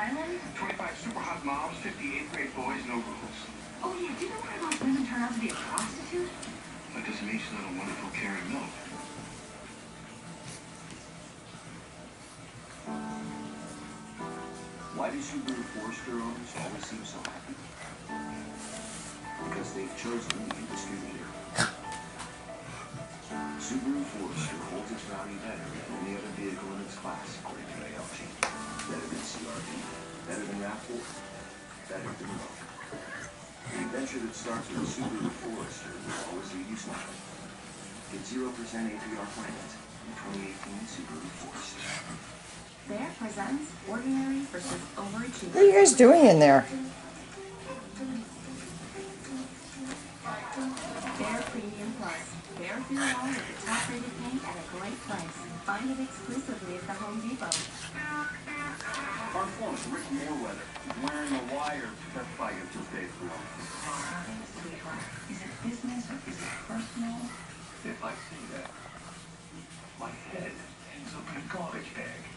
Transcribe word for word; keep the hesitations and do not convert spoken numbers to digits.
Island? twenty-five super hot moms, fifty eighth grade boys, no rules. Oh yeah, do you know what about women turn out to be a prostitute? That doesn't mean she's not a wonderful, caring milk. Why do Subaru Forester owners always seem so happy? Because they've chosen the industry leader. Subaru Forester holds its value better than any other vehicle in its class, according to A L G. Better than C R V, better than RAV four, better than Rogue. The adventure that starts with a Subaru Forester will always lead you smiling. Get zero percent A P R finance in twenty eighteen Subaru Forester. Bear presents Ordinary versus Overachievers. What are you guys doing in there? Bear Premium Plus. Bear Feel All with the top rated paint at a great price. Find it exclusively at the Home Depot. Our phone, Rick Moorweather, is wearing a wire to testify against his days below. Sweetheart, is it business or is it personal? If I say that, my head ends up in a garbage bag.